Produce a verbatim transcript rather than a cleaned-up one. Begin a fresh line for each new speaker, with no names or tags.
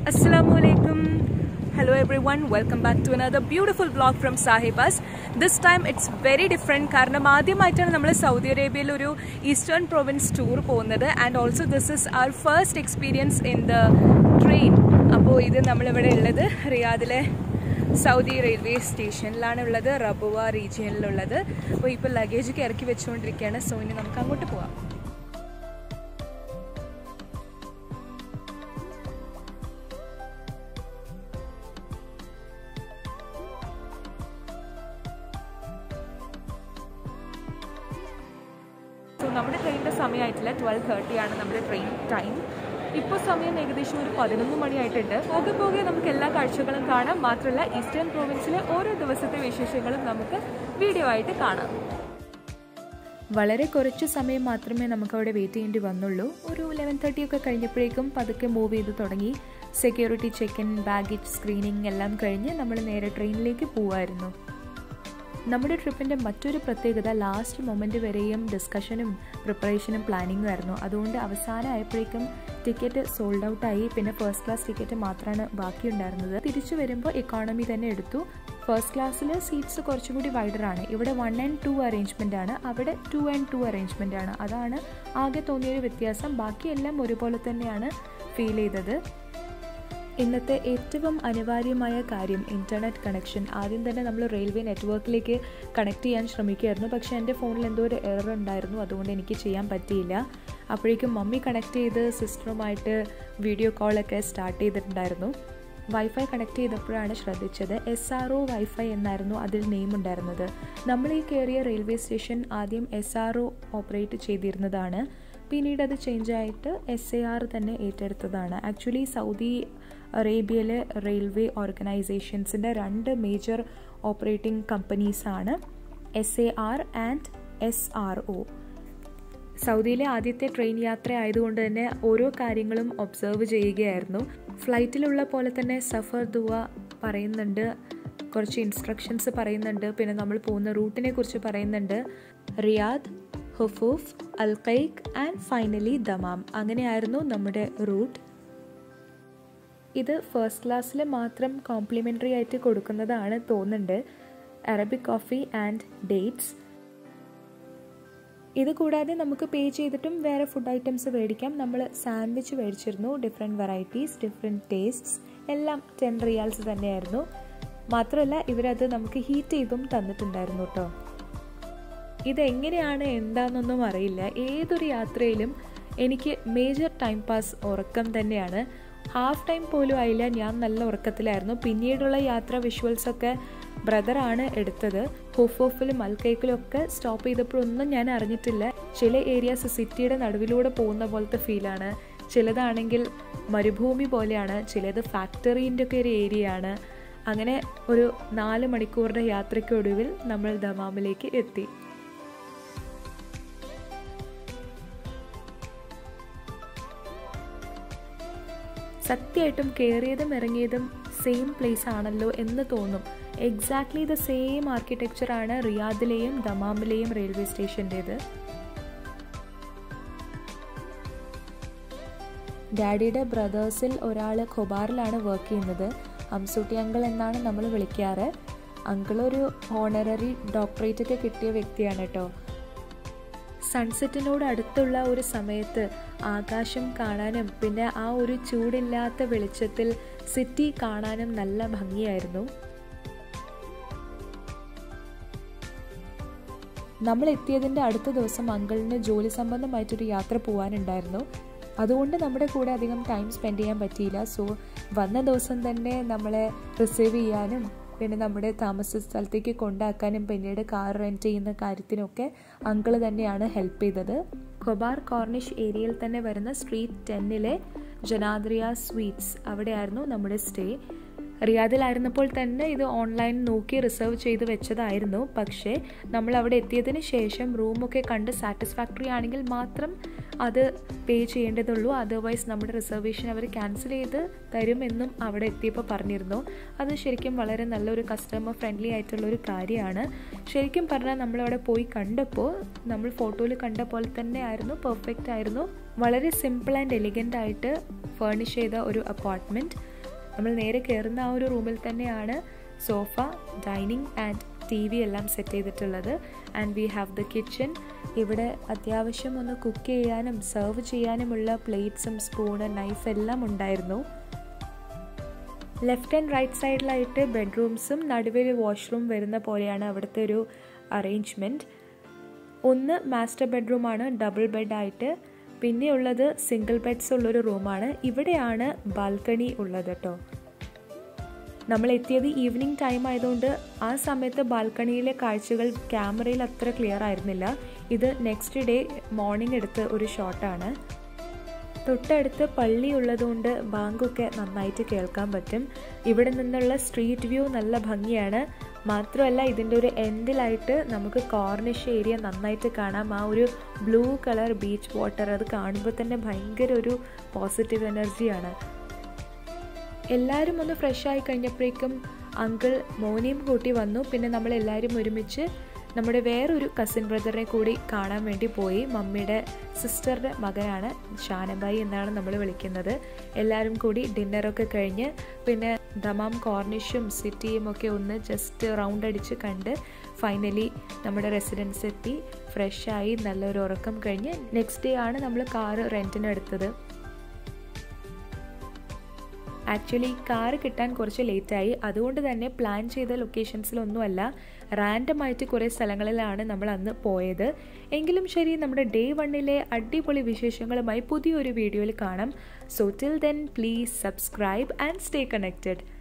Assalamualaikum. Hello everyone, welcome back to another beautiful vlog from Sahibas. This time it's very different കാരണം ആദ്യമായിട്ടാണ് നമ്മൾ Saudi അറേബ്യയിൽ ഒരു eastern province tour പോകുന്നത് and also this is our first experience in the train. അപ്പോൾ ഇത് നമ്മളിവിടെ ഉള്ളത് റിയാദിലെ സൗദി റെയിൽവേ സ്റ്റേഷനിലാണ് ഉള്ളത്, റബുവ റീജിയനിലുള്ളത്. അപ്പോൾ ഇപ്പോൾ ലഗേജൊക്കെ ഇറക്കി വെച്ചുകൊണ്ടിരിക്കുകയാണ്. സോ ഇനി നമുക്ക് അങ്ങോട്ട് പോവാം. സോ നമ്മുടെ ട്രെയിനിൻ്റെ സമയമായിട്ടില്ല, ട്വൽവ് തേർട്ടി ആണ് നമ്മുടെ ട്രെയിൻ ടൈം. ഇപ്പോൾ സമയം ഏകദേശം ഒരു പതിനൊന്ന് മണിയായിട്ടുണ്ട്. പോകെ പോകെ നമുക്ക് എല്ലാ കാഴ്ചകളും കാണാം. മാത്രമല്ല ഈസ്റ്റേൺ പ്രൊവിൻസിലെ ഓരോ ദിവസത്തെ വിശേഷങ്ങളും നമുക്ക് വീഡിയോ ആയിട്ട് കാണാം. വളരെ കുറച്ച് സമയം മാത്രമേ നമുക്ക് അവിടെ വെയിറ്റ് ചെയ്യേണ്ടി വന്നുള്ളൂ. ഒരു ലെവൻ തേർട്ടി ഒക്കെ കഴിഞ്ഞപ്പോഴേക്കും പതുക്കെ മൂവ് ചെയ്ത് തുടങ്ങി. Security check in, baggage screening എല്ലാം കഴിഞ്ഞ് നമ്മൾ നേരെ ട്രെയിനിലേക്ക് പോവായിരുന്നു. നമ്മുടെ ട്രിപ്പിൻ്റെ മറ്റൊരു പ്രത്യേകത ലാസ്റ്റ് മൊമെൻറ്റ് വരെയും ഡിസ്കഷനും പ്രിപ്പറേഷനും പ്ലാനിങ്ങും ആയിരുന്നു. അതുകൊണ്ട് അവസാനം ആയപ്പോഴേക്കും ടിക്കറ്റ് സോൾഡ് ഔട്ടായി. പിന്നെ ഫസ്റ്റ് ക്ലാസ് ടിക്കറ്റ് മാത്രമാണ് ബാക്കിയുണ്ടായിരുന്നത്. തിരിച്ചു വരുമ്പോൾ എക്കോണമി തന്നെ എടുത്തു. ഫസ്റ്റ് ക്ലാസ്സിൽ സീറ്റ്സ് കുറച്ചും കൂടി വൈഡറാണ്. ഇവിടെ വൺ ആൻഡ് ടു അറേഞ്ച്മെൻ്റ് ആണ്, അവിടെ ടു ആൻഡ് ടു അറേഞ്ച്മെൻ്റ് ആണ്. അതാണ് ആകെ തോന്നിയൊരു വ്യത്യാസം. ബാക്കിയെല്ലാം ഒരുപോലെ തന്നെയാണ് ഫീൽ ചെയ്തത്. ഇന്നത്തെ ഏറ്റവും അനിവാര്യമായ കാര്യം ഇൻ്റർനെറ്റ് കണക്ഷൻ. ആദ്യം തന്നെ നമ്മൾ റെയിൽവേ നെറ്റ്വർക്കിലേക്ക് കണക്ട് ചെയ്യാൻ ശ്രമിക്കുമായിരുന്നു. പക്ഷേ എൻ്റെ ഫോണിൽ എന്തോ ഒരു എറർ ഉണ്ടായിരുന്നു, അതുകൊണ്ട് എനിക്ക് ചെയ്യാൻ പറ്റിയില്ല. അപ്പോഴേക്കും മമ്മി കണക്ട് ചെയ്ത് സിസ്റ്ററുമായിട്ട് വീഡിയോ കോളൊക്കെ സ്റ്റാർട്ട് ചെയ്തിട്ടുണ്ടായിരുന്നു. വൈഫൈ കണക്ട് ചെയ്തപ്പോഴാണ് ശ്രദ്ധിച്ചത് എസ് ആർ ഒ വൈഫൈ എന്നായിരുന്നു അതിൽ നെയിം ഉണ്ടായിരുന്നത്. നമ്മൾ ഈ കയറിയ റെയിൽവേ സ്റ്റേഷൻ ആദ്യം എസ് ആർ ഒ ഓപ്പറേറ്റ് ചെയ്തിരുന്നതാണ്. പിന്നീട് അത് ചേഞ്ചായിട്ട് എസ് എ ആർ തന്നെ ഏറ്റെടുത്തതാണ്. ആക്ച്വലി സൗദി അറേബ്യയിലെ റെയിൽവേ ഓർഗനൈസേഷൻസിൻ്റെ രണ്ട് മേജർ ഓപ്പറേറ്റിംഗ് കമ്പനീസാണ് S A R and S R O. സൗദിയിലെ ആദ്യത്തെ ട്രെയിൻ യാത്ര ആയതുകൊണ്ട് തന്നെ ഓരോ കാര്യങ്ങളും ഒബ്സർവ് ചെയ്യുകയായിരുന്നു. ഫ്ലൈറ്റിലുള്ള പോലെ തന്നെ സഫർ ദുവ പറയുന്നുണ്ട്, കുറച്ച് ഇൻസ്ട്രക്ഷൻസ് പറയുന്നുണ്ട്, പിന്നെ നമ്മൾ പോകുന്ന റൂട്ടിനെ കുറിച്ച് പറയുന്നുണ്ട്. Riyadh, Hofuf, al Khaiq and finally Dammam, അങ്ങനെയായിരുന്നു നമ്മുടെ റൂട്ട്. ഇത് ഫസ്റ്റ് ക്ലാസ്സിൽ മാത്രം കോംപ്ലിമെൻ്ററി ആയിട്ട് കൊടുക്കുന്നതാണ് തോന്നുന്നുണ്ട്, അറബിക് കോഫി ആൻഡ് ഡേറ്റ്സ്. ഇത് കൂടാതെ നമുക്ക് പേ ചെയ്തിട്ടും വേറെ ഫുഡ് ഐറ്റംസ് മേടിക്കാം. നമ്മൾ സാൻഡ്വിച്ച് മേടിച്ചിരുന്നു, ഡിഫറെൻറ്റ് വെറൈറ്റീസ്, ഡിഫറെൻറ്റ് ടേസ്റ്റ്സ്, എല്ലാം ടെൻ റിയാൽസ് തന്നെയായിരുന്നു. മാത്രമല്ല ഇവരത് നമുക്ക് ഹീറ്റ് ചെയ്തും തന്നിട്ടുണ്ടായിരുന്നു കേട്ടോ. ഇതെങ്ങനെയാണ് എന്താണെന്നൊന്നും അറിയില്ല. ഏതൊരു യാത്രയിലും എനിക്ക് മേജർ ടൈം പാസ് ഉറക്കം തന്നെയാണ്. ഹാഫ് ടൈം പോലും ആയില്ല, ഞാൻ നല്ല ഉറക്കത്തിലായിരുന്നു. പിന്നീടുള്ള യാത്ര വിഷ്വൽസൊക്കെ ബ്രദറാണ് എടുത്തത്. ഹുഫൂഫിലും അൽക്കൈക്കിലും ഒക്കെ സ്റ്റോപ്പ് ചെയ്തപ്പോഴൊന്നും ഞാൻ അറിഞ്ഞിട്ടില്ല. ചില ഏരിയാസ് സിറ്റിയുടെ നടുവിലൂടെ പോകുന്ന പോലത്തെ ഫീലാണ്, ചിലതാണെങ്കിൽ മരുഭൂമി പോലെയാണ്, ചിലത് ഫാക്ടറീൻ്റെ ഒക്കെ ഒരു ഏരിയയാണ്. അങ്ങനെ ഒരു നാല് മണിക്കൂറിൻ്റെ യാത്രയ്ക്കൊടുവിൽ നമ്മൾ ദമാമിലേക്ക് എത്തി. സത്യമായിട്ടും കയറിയതും ഇറങ്ങിയതും സെയിം പ്ലേസ് ആണല്ലോ എന്ന് തോന്നും. എക്സാക്ട്ലി ദ സെയിം ആർക്കിടെക്ചറാണ് റിയാദിലെയും ദമാമിലെയും റെയിൽവേ സ്റ്റേഷൻ്റേത്. ഡാഡിയുടെ ബ്രദേഴ്സിൽ ഒരാൾ ഖൊബാറിലാണ് വർക്ക് ചെയ്യുന്നത്. ഹംസൂട്ടി അങ്കിൾ എന്നാണ് നമ്മൾ വിളിക്കാറ്. അങ്കിളൊരു ഹോണററി ഡോക്ടറേറ്റ് ഒക്കെ കിട്ടിയ വ്യക്തിയാണ് കേട്ടോ. സൺസെറ്റിനോട് അടുത്തുള്ള ഒരു സമയത്ത് ആകാശം കാണാനും പിന്നെ ആ ഒരു ചൂടില്ലാത്ത വെളിച്ചത്തിൽ സിറ്റി കാണാനും നല്ല ഭംഗിയായിരുന്നു. നമ്മൾ എത്തിയതിൻ്റെ അടുത്ത ദിവസം അങ്കിളിന് ജോലി സംബന്ധമായിട്ടൊരു യാത്ര പോകാനുണ്ടായിരുന്നു. അതുകൊണ്ട് നമ്മുടെ കൂടെ അധികം ടൈം സ്പെൻഡ് ചെയ്യാൻ പറ്റിയില്ല. സോ വന്ന ദിവസം തന്നെ നമ്മളെ റിസീവ് ചെയ്യാനും പിന്നെ നമ്മുടെ താമസ സ്ഥലത്തേക്ക് കൊണ്ടാക്കാനും പിന്നീട് കാർ റെൻറ്റ് ചെയ്യുന്ന കാര്യത്തിനൊക്കെ അങ്കിള് തന്നെയാണ് ഹെൽപ്പ് ചെയ്തത്. ഖൊബാർ കോർണിഷ് ഏരിയയിൽ തന്നെ വരുന്ന സ്ട്രീറ്റ് ടെന്നിലെ ജനാദ്രിയ സ്വീറ്റ്സ്, അവിടെയായിരുന്നു നമ്മുടെ സ്റ്റേ. റിയാദിലായിരുന്നപ്പോൾ തന്നെ ഇത് ഓൺലൈൻ നോക്കി റിസർവ് ചെയ്ത് വെച്ചതായിരുന്നു. പക്ഷേ നമ്മൾ അവിടെ എത്തിയതിന് ശേഷം റൂമൊക്കെ കണ്ട് സാറ്റിസ്ഫാക്ടറി ആണെങ്കിൽ മാത്രം അത് പേ ചെയ്യേണ്ടതുള്ളൂ. അതർവൈസ് നമ്മുടെ റിസർവേഷൻ അവർ ക്യാൻസൽ ചെയ്ത് തരുമെന്നും അവിടെ എത്തിയപ്പോൾ പറഞ്ഞിരുന്നു. അത് ശരിക്കും വളരെ നല്ലൊരു കസ്റ്റമർ ഫ്രണ്ട്ലി ആയിട്ടുള്ളൊരു കാര്യമാണ്. ശരിക്കും പറഞ്ഞാൽ നമ്മളവിടെ പോയി കണ്ടപ്പോൾ നമ്മൾ ഫോട്ടോയിൽ കണ്ട പോലെ തന്നെ ആയിരുന്നു, പെർഫെക്റ്റ് ആയിരുന്നു. വളരെ സിമ്പിൾ ആൻഡ് എലിഗൻ്റ് ആയിട്ട് ഫേർണിഷ് ചെയ്ത ഒരു അപ്പാർട്ട്മെൻറ്റ്. നമ്മൾ നേരെ കയറുന്ന ആ ഒരു റൂമിൽ തന്നെയാണ് sofa, dining and T V എല്ലാം സെറ്റ് ചെയ്തിട്ടുള്ളത്. And we have the kitchen. ഇവിടെ അത്യാവശ്യം ഒന്ന് കുക്ക് ചെയ്യാനും സെർവ് ചെയ്യാനുമുള്ള പ്ലേറ്റ്സും സ്പൂണ്, നൈഫ് എല്ലാം ഉണ്ടായിരുന്നു. ലെഫ്റ്റ് ആൻഡ് റൈറ്റ് സൈഡിലായിട്ട് ബെഡ്റൂംസും നടുവിൽ വാഷ്റൂം വരുന്ന പോലെയാണ് അവിടുത്തെ ഒരു അറേഞ്ച്മെൻറ്റ്. ഒന്ന് മാസ്റ്റർ ബെഡ്റൂമാണ്, ഡബിൾ ബെഡായിട്ട്. പിന്നെയുള്ളത് സിംഗിൾ ബെഡ്സ് ഉള്ളൊരു റൂമാണ്. ഇവിടെയാണ് ബാൽക്കണി ഉള്ളത് കേട്ടോ. നമ്മൾ എത്തിയത് ഈവനിങ് ടൈം ആയതുകൊണ്ട് ആ സമയത്ത് ബാൽക്കണിയിലെ കാഴ്ചകൾ ക്യാമറയിൽ അത്ര ക്ലിയർ ആയിരുന്നില്ല. ഇത് നെക്സ്റ്റ് ഡേ മോർണിംഗ് എടുത്ത ഒരു ഷോട്ടാണ്. തൊട്ടടുത്ത് പള്ളി ഉള്ളതുകൊണ്ട് ബാങ്കൊക്കെ നന്നായിട്ട് കേൾക്കാൻ പറ്റും. ഇവിടെ നിന്നുള്ള സ്ട്രീറ്റ് വ്യൂ നല്ല ഭംഗിയാണ്. മാത്രമല്ല ഇതിൻ്റെ ഒരു എൻഡിലായിട്ട് നമുക്ക് കോർണിഷ് ഏരിയ നന്നായിട്ട് കാണാം. ആ ഒരു ബ്ലൂ കളർ ബീച്ച് വാട്ടർ, അത് കാണുമ്പോൾ തന്നെ ഭയങ്കര ഒരു പോസിറ്റീവ് എനർജിയാണ്. എല്ലാവരും ഒന്ന് ഫ്രഷ് ആയി കഴിഞ്ഞപ്പോഴേക്കും അങ്കിൾ മോനെയും കൂട്ടി വന്നു. പിന്നെ നമ്മളെല്ലാവരും ഒരുമിച്ച് നമ്മുടെ വേറൊരു കസിൻ ബ്രദറിനെ കൂടി കാണാൻ വേണ്ടി പോയി. മമ്മിയുടെ സിസ്റ്ററുടെ മകനാണ്, ഷാനബായി എന്നാണ് നമ്മൾ വിളിക്കുന്നത്. എല്ലാവരും കൂടി ഡിന്നറൊക്കെ കഴിഞ്ഞ് പിന്നെ ദമാം കോർണിഷും സിറ്റിയും ഒക്കെ ഒന്ന് ജസ്റ്റ് റൗണ്ട് അടിച്ച് കണ്ട് ഫൈനലി നമ്മുടെ റെസിഡൻസ് എത്തി. ഫ്രഷായി നല്ലൊരു ഉറക്കം കഴിഞ്ഞ് നെക്സ്റ്റ് ഡേ ആണ് നമ്മൾ കാറ് റെൻറ്റിനെടുത്തത്. ആക്ച്വലി കാറ് കിട്ടാൻ കുറച്ച് ലേറ്റായി. അതുകൊണ്ട് തന്നെ പ്ലാൻ ചെയ്ത ലൊക്കേഷൻസിലൊന്നുമല്ല, റാൻഡമായിട്ട് കുറേ സ്ഥലങ്ങളിലാണ് നമ്മൾ അന്ന് പോയത്. എങ്കിലും ശരി, നമ്മുടെ ഡേ വണ്ണിലെ അടിപൊളി വിശേഷങ്ങളുമായി പുതിയൊരു വീഡിയോയിൽ കാണാം. So till then please subscribe and stay connected.